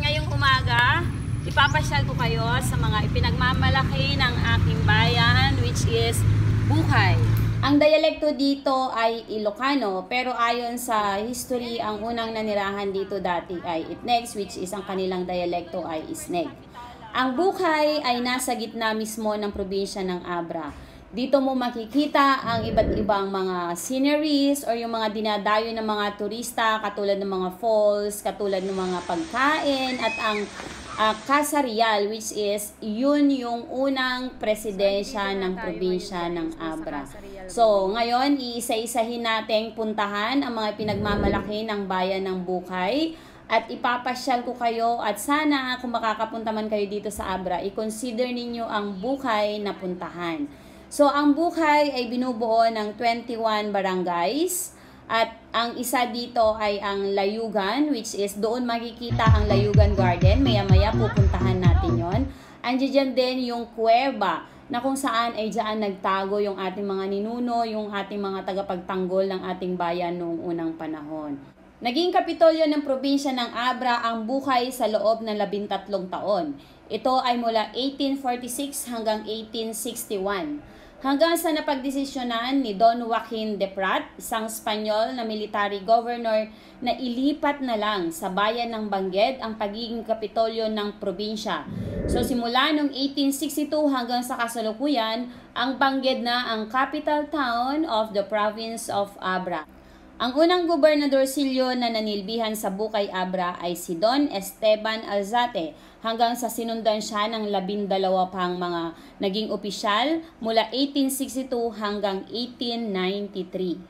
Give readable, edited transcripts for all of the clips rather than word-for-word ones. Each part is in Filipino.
ngayong umaga, ipapasyal ko kayo sa mga ipinagmamalaki ng aking bayan, which is Buhay. Ang dialekto dito ay Ilocano, pero ayon sa history, ang unang nanirahan dito dati ay Itnegs, which is ang kanilang dialekto ay Isneg. Ang Buhay ay nasa gitna mismo ng probinsya ng Abra. Dito mo makikita ang iba't ibang mga sceneries or yung mga dinadayo ng mga turista, katulad ng mga falls, katulad ng mga pagkain, at ang Casa Real, which is yun yung unang presidensya ng probinsya ng Abra. So, ngayon, iisa-isahin nating puntahan ang mga pinagmamalaki ng bayan ng Buhay at ipapasyal ko kayo, at sana kung makakapunta man kayo dito sa Abra, i-consider ninyo ang Buhay na puntahan. So, ang Buhay ay binubuo ng 21 barangays. At ang isa dito ay ang Layugan, which is doon makikita ang Layugan Garden. Maya-maya pupuntahan natin yon. Andiyan din yung Cueva, na kung saan ay dyan nagtago yung ating mga ninuno, yung ating mga tagapagtanggol ng ating bayan noong unang panahon. Naging kapitolyo ng probinsya ng Abra ang Buhay sa loob ng 13 taon. Ito ay mula 1846 hanggang 1861. Hanggang sa napagdesisyonan ni Don Joaquin de Prat, isang Espanyol na military governor, na ilipat na lang sa bayan ng Bangged ang pagiging kapitolyo ng probinsya. So simula noong 1862 hanggang sa kasalukuyan, ang Bangged na ang capital town of the province of Abra. Ang unang gobernadorsilyo na nanilbihan sa Bukay Abra ay si Don Esteban Alzate, hanggang sa sinundan siya ng 12 pang mga naging opisyal mula 1862 hanggang 1893.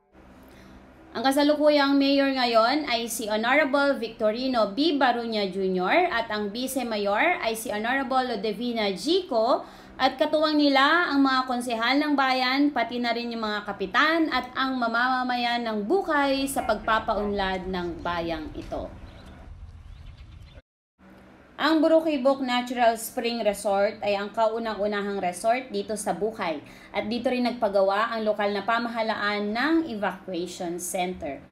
Ang kasalukuyang mayor ngayon ay si Honorable Victorino B. Barunya Jr. at ang vice-mayor ay si Honorable Lodevina Gico, at katuwang nila ang mga konsehal ng bayan, pati na rin yung mga kapitan at ang mamamayan ng Buhay sa pagpapaunlad ng bayang ito. Ang Burukibok Natural Spring Resort ay ang kaunang-unahang resort dito sa Buhay, at dito rin nagpagawa ang lokal na pamahalaan ng evacuation center.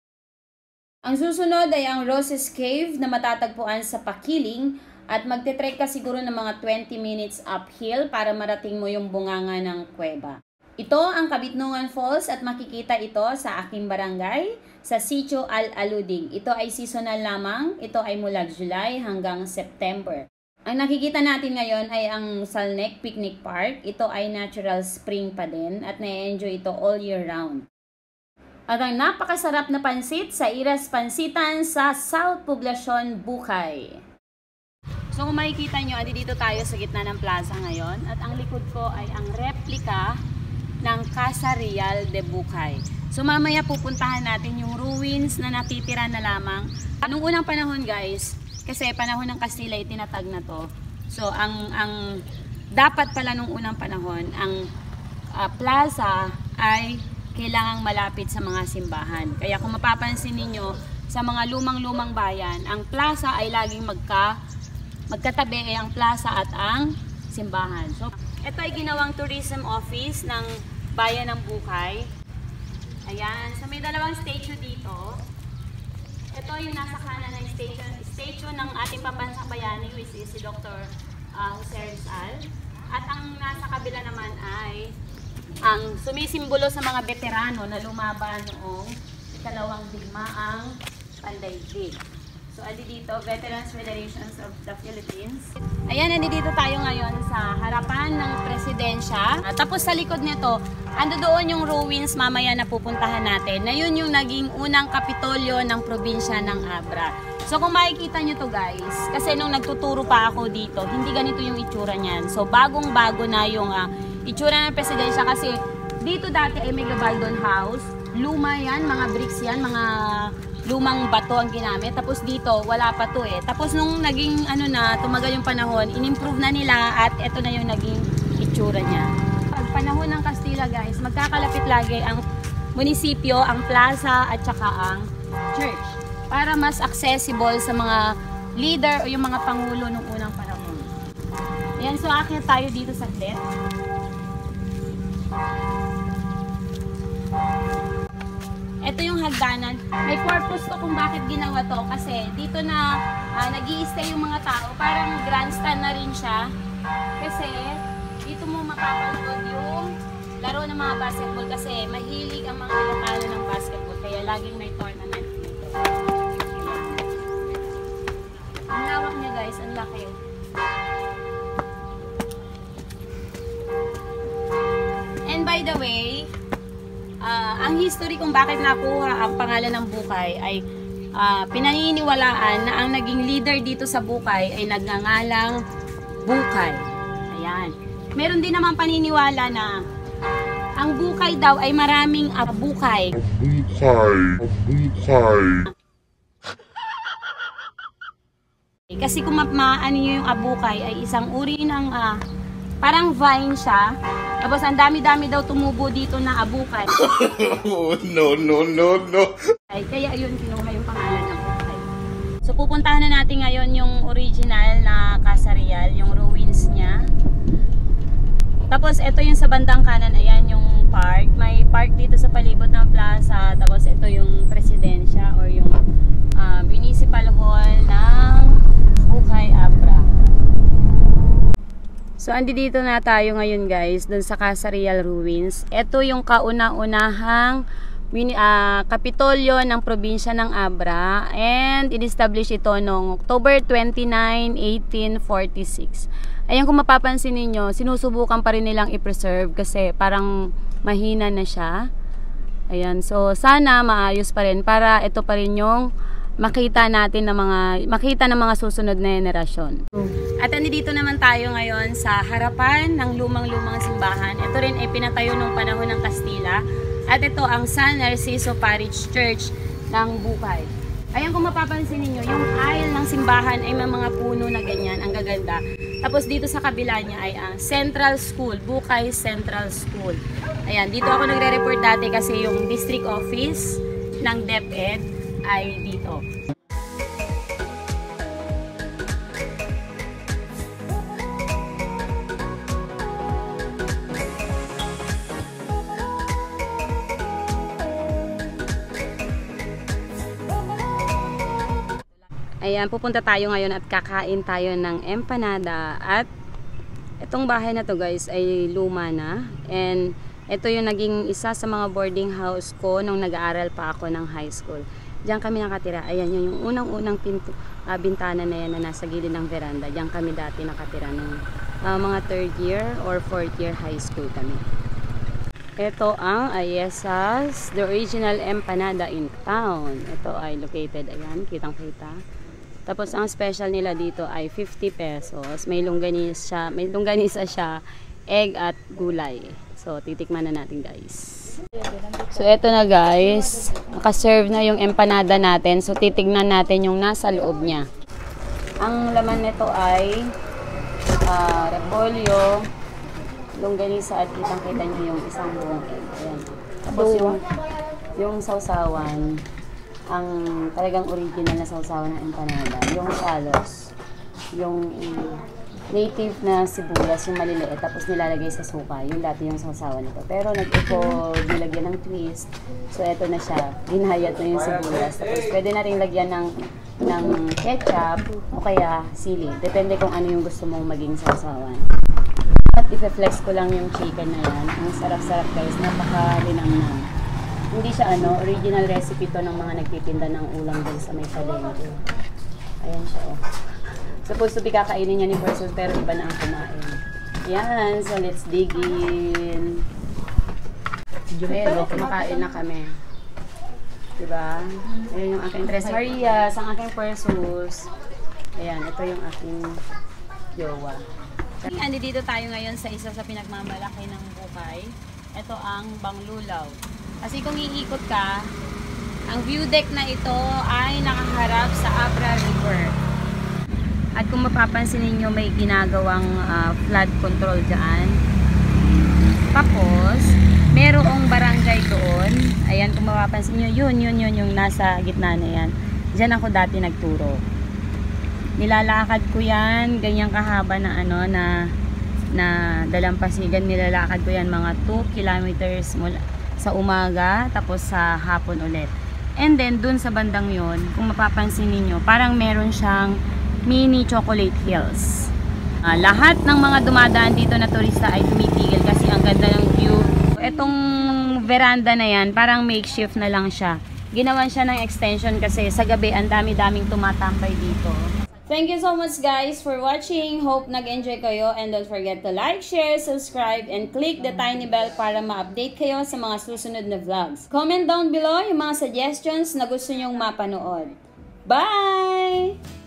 Ang susunod ay ang Roses Cave na matatagpuan sa Pakiling, at magte-trek ka siguro ng mga 20 minutes uphill para marating mo yung bunganga ng kuweba. Ito ang Kabitnungan Falls, at makikita ito sa aking barangay sa Sitio Al-Aluding. Ito ay seasonal lamang. Ito ay mula July hanggang September. Ang nakikita natin ngayon ay ang Salnek Picnic Park. Ito ay natural spring pa din, at na-enjoy ito all year round. At ang napakasarap na pansit sa Iras Pansitan sa South Poblacion, Buhay. So kung makikita nyo, dito tayo sa gitna ng plaza ngayon, at ang likod ko ay ang replika ng Casa Real de Buhay. So mamaya pupuntahan natin yung ruins na natitira na lamang. Anong unang panahon, guys, kasi panahon ng Kastila itinatag na to. So ang dapat pala nung unang panahon, ang plaza ay kailangang malapit sa mga simbahan. Kaya kung mapapansin ninyo, sa mga lumang-lumang bayan, ang plaza ay laging magkatabi, ang plaza at ang simbahan. So, ito ay ginawang tourism office ng bayan ng Buhay. Ayan. So, may dalawang statue dito. Ito yung nasa kanan ng statue ng ating pambansang bayani, which is si Dr. Jose Rizal. At ang nasa kabila naman ay ang sumisimbolo sa mga veterano na lumaban noong ikalawang digmaang pandaigdig. So, dito, Veterans Federations of the Philippines. Ayan, dito tayo ngayon sa harapan ng presidensya. Tapos sa likod nito, doon yung ruins mamaya na pupuntahan natin, na yun yung naging unang kapitolyo ng probinsya ng Abra. So, kung makikita nyo to, guys, kasi nung nagtuturo pa ako dito, hindi ganito yung itsura niyan. So, bagong-bago na yung itsura ng presidensya, kasi dito dati ay may Gabaldon House. Luma yan, mga bricks yan, mga lumang bato ang ginamit. Tapos dito, wala pa to eh. Tapos nung naging tumagal yung panahon, in-improve na nila, at ito na yung naging itsura niya. Pag panahon ng Kastila, guys, magkakalapit lagi ang munisipyo, ang plaza, at saka ang church. Para mas accessible sa mga leader o yung mga pangulo nung unang panahon. Ayan, so akyat tayo dito sa saglit. ito yung hagdanan. May purpose to kung bakit ginawa to. Kasi dito na nag-i-stay yung mga tao. Parang grandstand na rin siya. Kasi dito mo mapapanood yung laro ng mga basketball. Kasi mahilig ang mga Ilocano ng basketball. Kaya laging may tournament dito. Ang lawak niya guys, ang laki. And by the way, ang history kung bakit nakuha ang pangalan ng Bukay ay pinaniniwalaan na ang naging leader dito sa Bukay ay nagngangalang Bukay. Ayan. Meron din naman paniniwala na ang Bukay daw ay maraming abukay. Kasi kung maano nyo yung abukay ay isang uri ng parang vine siya. Tapos ang dami-dami daw tumubo dito na abukay. No. Kaya yun, kinuha yung pangalan ng Bukay. So pupuntahan na natin ngayon yung original na Casa Real, yung ruins niya. Tapos ito yung sa bandang kanan, ayan yung park. May park dito sa palibot ng plaza. Tapos ito yung presidensya or yung municipal hall ng Bukay Abra. So, andi dito na tayo ngayon guys, dun sa Casa Real Ruins. Ito yung kauna-unahang kapitolyo ng probinsya ng Abra. And, in-establish ito noong October 29, 1846. Ayan, kung mapapansin ninyo, sinusubukan pa rin nilang i-preserve kasi parang mahina na siya. Ayan, so sana maayos pa rin para ito pa rin yung makita natin ng mga susunod na henerasyon. At dito naman tayo ngayon sa harapan ng lumang-lumang simbahan. Ito rin ay pinatayo nung panahon ng Kastila. At ito ang San Narciso Parish Church ng Bukay. Ayan, kung mapapansin niyo, yung aisle ng simbahan ay may mga puno na ganyan, ang gaganda. Tapos dito sa kabila niya ay Central School, Bukay Central School. Ayan, dito ako nagre-report dati kasi yung district office ng DepEd ay dito. Ayan, pupunta tayo ngayon at kakain tayo ng empanada. At itong bahay na to guys ay luma na. And ito yung naging isa sa mga boarding house ko nung nag-aaral pa ako ng high school. Diyan kami nakatira. Ayan yung unang-unang bintana na yan na nasa gilid ng veranda. Diyan kami dati nakatira nung mga 3rd year or 4th year high school kami. Ito ang Ayesas, the original empanada in town. Ito ay located, ayan, kitang-kita. Tapos ang special nila dito ay 50 pesos. May longganisa siya, egg at gulay. So titikman na natin guys. So eto na guys, naka-serve na yung empanada natin. So titignan natin yung nasa loob niya. Ang laman nito ay repolyo, longganisa at kitang-kita niyo yung isang buong egg. Ayan. Tapos yung sausawan, ang talagang original na sausawan ng empanada, yung shallots, yung native na sibuyas, yung maliliit, tapos nilalagay sa suka, yung dati yung sausawan nito. Pero nag-ipo, nilagyan ng twist, so eto na siya, ginayat na yung sibuyas. Tapos pwede na rin lagyan ng ketchup o kaya sili, depende kung ano yung gusto mong maging sausawan. At i-flex ko lang yung chicken na yan, ang sarap-sarap guys, napaka-linang-nang. Hindi siya original recipe to ng mga nagtitinda ng ulam din sa may palengke. Ayan siya Supposed to be kakainin niya ni Versus pero iba na ang kumain. Yan, so let's dig in. Ayan, kumakain na kami. Diba? Ayan yung aking Tres Marias, ang aking Versus. Ayan, ito yung aking jowa. Dito tayo ngayon sa isa sa pinagmamalaki ng Bukay. Ito ang Banglulaw. Kasi kung iikot ka, ang view deck na ito ay nakaharap sa Abra River. At kung mapapansin niyo may ginagawang flood control dyan. Tapos, merong barangay doon. Ayan, kung mapapansin niyo, yun yung nasa gitna na yan. Diyan ako dati nagturo. Nilalakad ko yan, ganyang kahaba na na dalampasigan. Nilalakad ko yan mga 2 kilometers mula Sa umaga, tapos sa hapon ulit. And then, dun sa bandang yon, kung mapapansin niyo parang meron siyang mini chocolate hills. Lahat ng mga dumadaan dito na turista ay tumipigil kasi ang ganda ng view. Itong veranda na yan, parang makeshift na lang siya. Ginawan siya ng extension kasi sa gabi ang dami-daming tumatambay dito. Thank you so much guys for watching. Hope nag-enjoy kayo and don't forget to like, share, subscribe, and click the tiny bell para ma-update kayo sa mga susunod na vlogs. Comment down below yung mga suggestions na gusto nyong mapanood. Bye!